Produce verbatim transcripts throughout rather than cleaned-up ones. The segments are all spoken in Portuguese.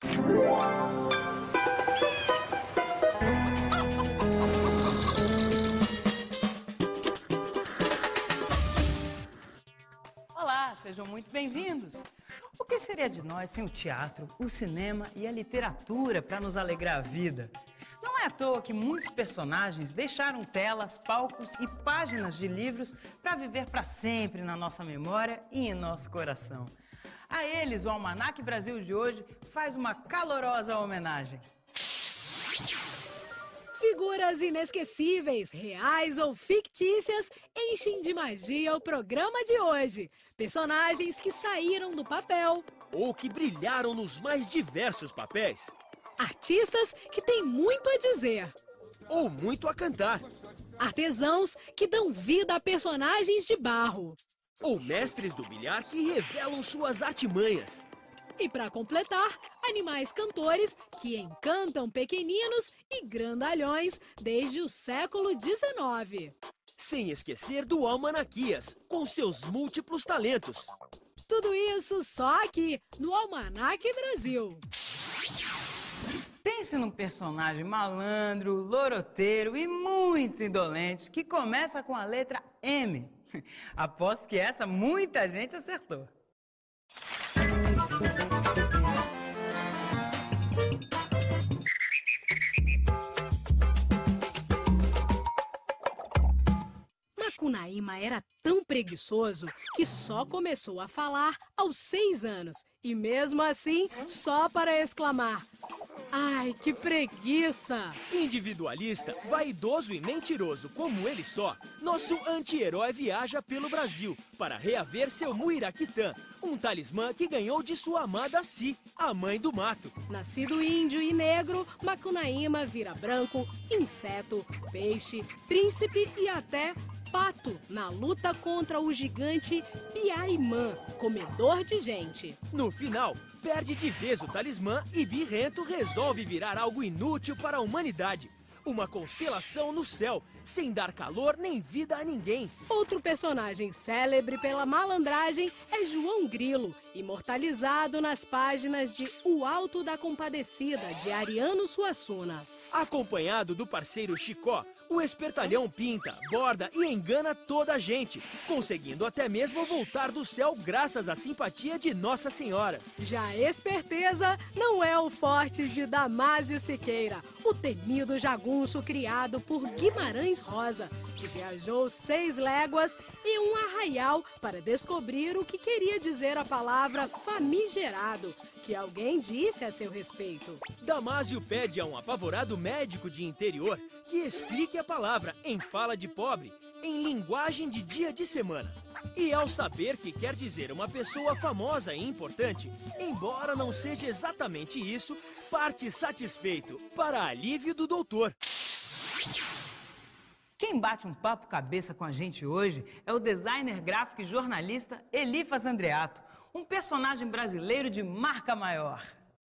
Olá, sejam muito bem-vindos. O que seria de nós sem o teatro, o cinema e a literatura para nos alegrar a vida? Não é à toa que muitos personagens deixaram telas, palcos e páginas de livros para viver para sempre na nossa memória e em nosso coração. A eles, o Almanac Brasil de hoje faz uma calorosa homenagem. Figuras inesquecíveis, reais ou fictícias, enchem de magia o programa de hoje. Personagens que saíram do papel. Ou que brilharam nos mais diversos papéis. Artistas que têm muito a dizer. Ou muito a cantar. Artesãos que dão vida a personagens de barro. Ou mestres do bilhar que revelam suas artimanhas. E para completar, animais cantores que encantam pequeninos e grandalhões desde o século dezenove. Sem esquecer do Almanaquias, com seus múltiplos talentos. Tudo isso só aqui, no Almanac Brasil. Pense num personagem malandro, loroteiro e muito indolente que começa com a letra M. Aposto que essa muita gente acertou. Macunaíma era tão preguiçoso que só começou a falar aos seis anos. E mesmo assim, só para exclamar: ai, que preguiça! Individualista, vaidoso e mentiroso como ele só, nosso anti-herói viaja pelo Brasil para reaver seu Muiraquitã, um talismã que ganhou de sua amada Si, a mãe do mato. Nascido índio e negro, Macunaíma vira branco, inseto, peixe, príncipe e até pato na luta contra o gigante Piaimã, comedor de gente. No final, perde de vez o talismã e Birrento resolve virar algo inútil para a humanidade. Uma constelação no céu, sem dar calor nem vida a ninguém. Outro personagem célebre pela malandragem é João Grilo, imortalizado nas páginas de O Alto da Compadecida, de Ariano Suassuna. Acompanhado do parceiro Chicó, o espertalhão pinta, borda e engana toda a gente, conseguindo até mesmo voltar do céu graças à simpatia de Nossa Senhora. Já a esperteza não é o forte de Damásio Siqueira, o temido jagunço criado por Guimarães Rosa, que viajou seis léguas e um arraial para descobrir o que queria dizer a palavra famigerado, que alguém disse a seu respeito. Damásio pede a um apavorado médico de interior que explique a palavra em fala de pobre, em linguagem de dia de semana. E ao saber que quer dizer uma pessoa famosa e importante, embora não seja exatamente isso, parte satisfeito, para alívio do doutor. Quem bate um papo cabeça com a gente hoje é o designer gráfico e jornalista Elifas Andreato, um personagem brasileiro de marca maior.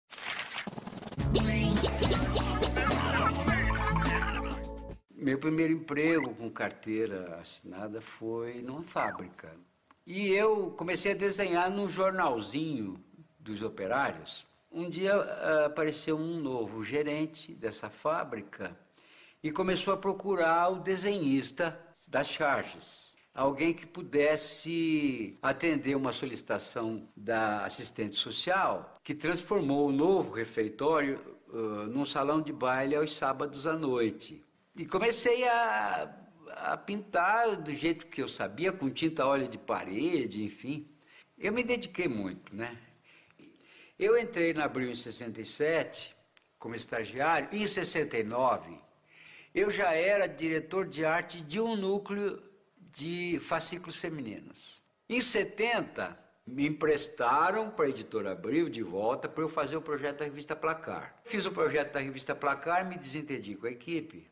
Meu primeiro emprego com carteira assinada foi numa fábrica. E eu comecei a desenhar num jornalzinho dos operários. Um dia uh, apareceu um novo gerente dessa fábrica e começou a procurar o desenhista das charges. Alguém que pudesse atender uma solicitação da assistente social, que transformou o novo refeitório uh, num salão de baile aos sábados à noite. E comecei a, a pintar do jeito que eu sabia, com tinta óleo de parede, enfim. Eu me dediquei muito, né? Eu entrei na Abril em sessenta e sete, como estagiário, e em sessenta e nove eu já era diretor de arte de um núcleo de fascículos femininos. Em setenta, me emprestaram para a Editora Abril de volta para eu fazer o projeto da revista Placar. Fiz o projeto da revista Placar, me desentendi com a equipe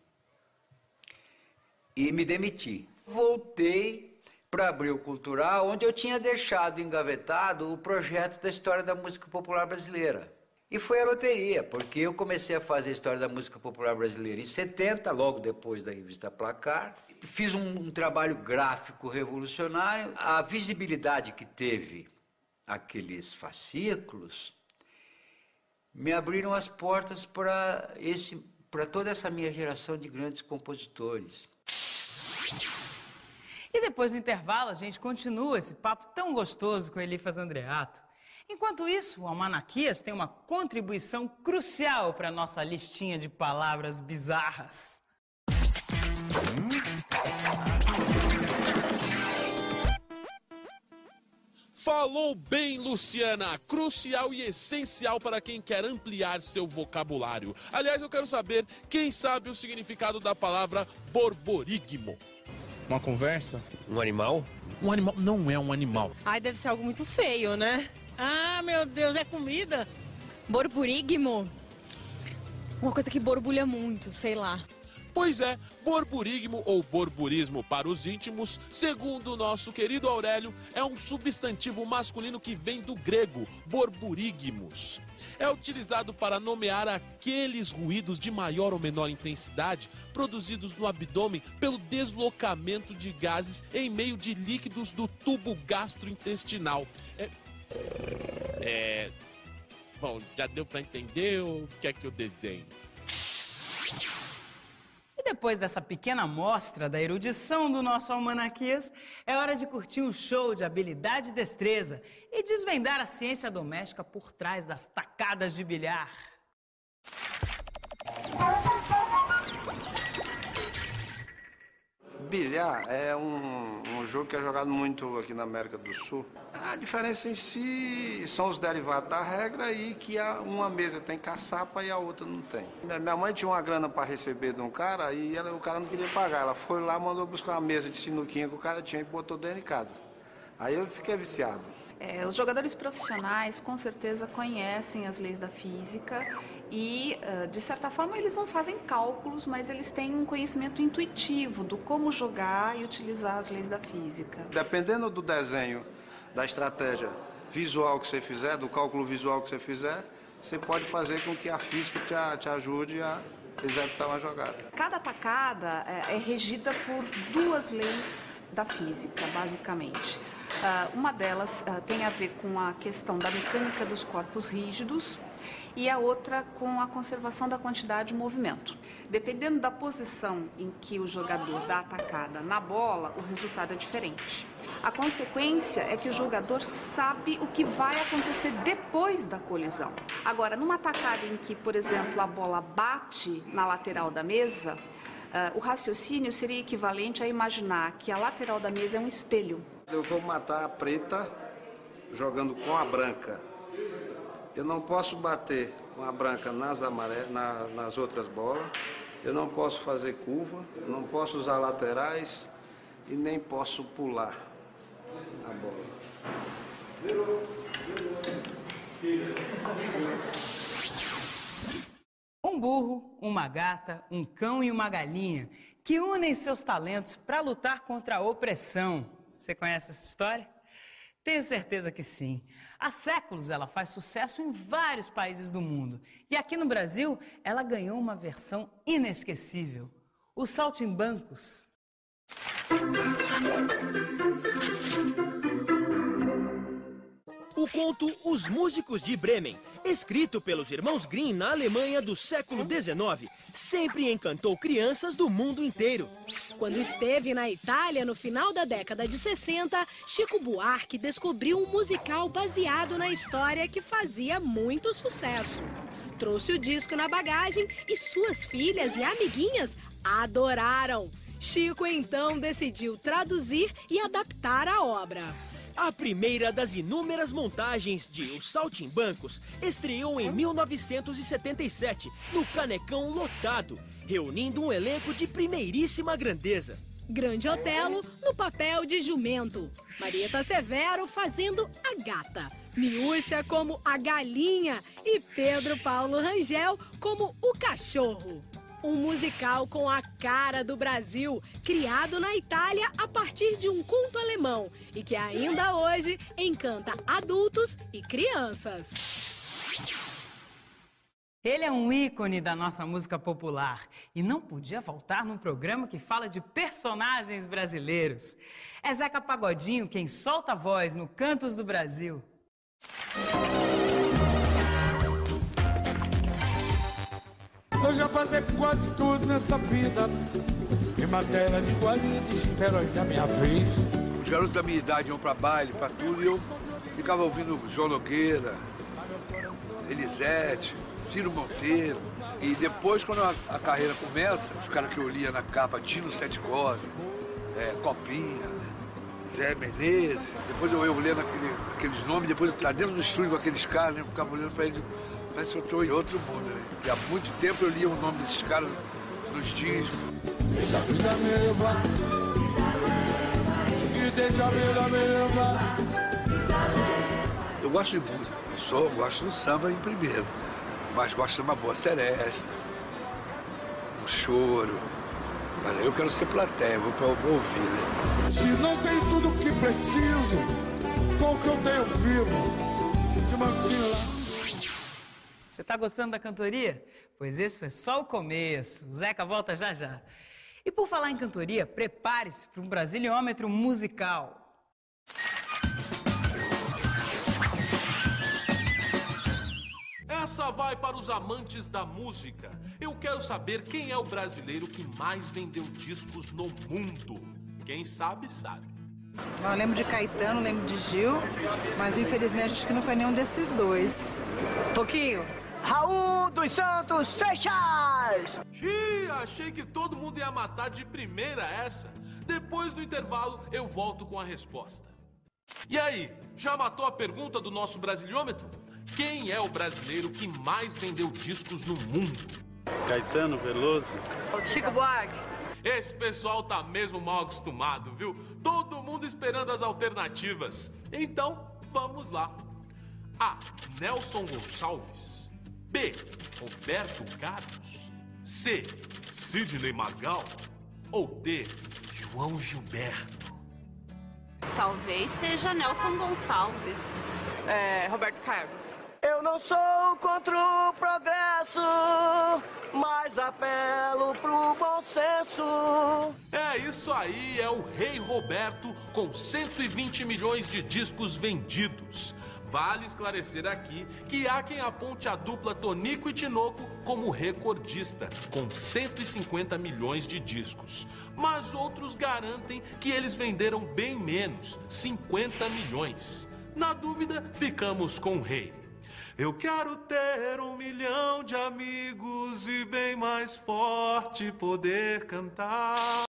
e me demiti. Voltei para Abril Cultural, onde eu tinha deixado engavetado o projeto da história da música popular brasileira. E foi a loteria, porque eu comecei a fazer a história da música popular brasileira em setenta, logo depois da revista Placar. Fiz um, um trabalho gráfico revolucionário. A visibilidade que teve aqueles fascículos me abriram as portas para esse, para toda essa minha geração de grandes compositores. E depois do intervalo, a gente continua esse papo tão gostoso com Elifas Andreato. Enquanto isso, o Almanaquias tem uma contribuição crucial para a nossa listinha de palavras bizarras. Falou bem, Luciana. Crucial e essencial para quem quer ampliar seu vocabulário. Aliás, eu quero saber quem sabe o significado da palavra borborigmo. Uma conversa? Um animal? Um animal não é um animal. Ai, deve ser algo muito feio, né? Ah, meu Deus, é comida? Borborigmo? Uma coisa que borbulha muito, sei lá. Pois é, borborigmo ou borburismo para os íntimos, segundo o nosso querido Aurélio, é um substantivo masculino que vem do grego, borburigmos. É utilizado para nomear aqueles ruídos de maior ou menor intensidade produzidos no abdômen pelo deslocamento de gases em meio de líquidos do tubo gastrointestinal. É... é... Bom, já deu para entender o que é que eu desenho? E depois dessa pequena amostra da erudição do nosso Almanaquias, é hora de curtir um show de habilidade e destreza e desvendar a ciência doméstica por trás das tacadas de bilhar. Bilhar é um, um jogo que é jogado muito aqui na América do Sul. A diferença em si são os derivados da regra e que a, uma mesa tem caçapa e a outra não tem. Minha mãe tinha uma grana para receber de um cara e ela, o cara não queria pagar. Ela foi lá, mandou buscar uma mesa de sinuquinha que o cara tinha e botou dentro de casa. Aí eu fiquei viciado. É, os jogadores profissionais com certeza conhecem as leis da física e, de certa forma, eles não fazem cálculos, mas eles têm um conhecimento intuitivo do como jogar e utilizar as leis da física. Dependendo do desenho, da estratégia visual que você fizer, do cálculo visual que você fizer, você pode fazer com que a física te, te ajude a executar uma jogada. Cada tacada é, é regida por duas leis da física, basicamente. Uh, uma delas uh, tem a ver com a questão da mecânica dos corpos rígidos e a outra com a conservação da quantidade de movimento. Dependendo da posição em que o jogador dá a tacada na bola, o resultado é diferente. A consequência é que o jogador sabe o que vai acontecer depois da colisão. Agora, numa tacada em que, por exemplo, a bola bate na lateral da mesa, uh, o raciocínio seria equivalente a imaginar que a lateral da mesa é um espelho. Eu vou matar a preta jogando com a branca. Eu não posso bater com a branca nas, amare... na, nas outras bolas. Eu não posso fazer curva, não posso usar laterais e nem posso pular a bola. Um burro, uma gata, um cão e uma galinha que unem seus talentos para lutar contra a opressão. Você conhece essa história? Tenho certeza que sim. Há séculos ela faz sucesso em vários países do mundo. E aqui no Brasil, ela ganhou uma versão inesquecível. Os Saltimbancos. O conto Os Músicos de Bremen, escrito pelos irmãos Grimm na Alemanha do século dezenove, sempre encantou crianças do mundo inteiro. Quando esteve na Itália no final da década de sessenta, Chico Buarque descobriu um musical baseado na história que fazia muito sucesso. Trouxe o disco na bagagem e suas filhas e amiguinhas adoraram. Chico então decidiu traduzir e adaptar a obra. A primeira das inúmeras montagens de Os Saltimbancos estreou em mil novecentos e setenta e sete, no Canecão lotado, reunindo um elenco de primeiríssima grandeza. Grande Otelo no papel de jumento, Marieta Severo fazendo a gata, Miúcha como a galinha e Pedro Paulo Rangel como o cachorro. Um musical com a cara do Brasil, criado na Itália a partir de um conto alemão e que ainda hoje encanta adultos e crianças. Ele é um ícone da nossa música popular e não podia faltar num programa que fala de personagens brasileiros. É Zeca Pagodinho quem solta a voz no Cantos do Brasil. Vou já fazer quase tudo nessa vida. Em matéria de qualidade, espero ainda a minha vez. Os garotos da minha idade iam pra baile, pra tudo, e eu ficava ouvindo João Nogueira, Elisete, Ciro Monteiro. E depois, quando a, a carreira começa, os caras que eu lia na capa, Tino Sete Cordas, é, Copinha, Zé Menezes. Depois eu, eu lendo aquele, aqueles nomes, depois eu lá dentro do estúdio com aqueles caras, né, eu ficava olhando pra eles, parece que eu tô em outro mundo, né? E há muito tempo eu lia o nome desses caras nos discos. Deixa a vida me levar, e deixa a vida me levar. Eu gosto de música, eu sou, gosto do samba em primeiro, mas gosto de uma boa seresta, um choro. Mas aí eu quero ser plateia, vou pra ouvir, né? Se não tem tudo o que preciso, com o que eu tenho vivo, de mansinho lá. Você tá gostando da cantoria? Pois esse foi só o começo. O Zeca volta já já. E por falar em cantoria, prepare-se para um brasiliômetro musical. Essa vai para os amantes da música. Eu quero saber quem é o brasileiro que mais vendeu discos no mundo. Quem sabe, sabe. Eu lembro de Caetano, lembro de Gil, mas infelizmente acho que não foi nenhum desses dois. Toquinho. Raul dos Santos Seixas! Xiii, achei que todo mundo ia matar de primeira essa. Depois do intervalo, eu volto com a resposta. E aí, já matou a pergunta do nosso brasiliômetro? Quem é o brasileiro que mais vendeu discos no mundo? Caetano Veloso. Chico Buarque. Esse pessoal tá mesmo mal acostumado, viu? Todo mundo esperando as alternativas. Então, vamos lá. A. Nelson Gonçalves. B. Roberto Carlos. C. Sidney Magal. Ou D. João Gilberto. Talvez seja Nelson Gonçalves. É, Roberto Carlos. Eu não sou contra o progresso, mas apelo pro bom senso. É isso aí, é o Rei Roberto com cento e vinte milhões de discos vendidos. Vale esclarecer aqui que há quem aponte a dupla Tonico e Tinoco como recordista, com cento e cinquenta milhões de discos. Mas outros garantem que eles venderam bem menos, cinquenta milhões. Na dúvida, ficamos com o Rei. Eu quero ter um milhão de amigos e bem mais forte poder cantar.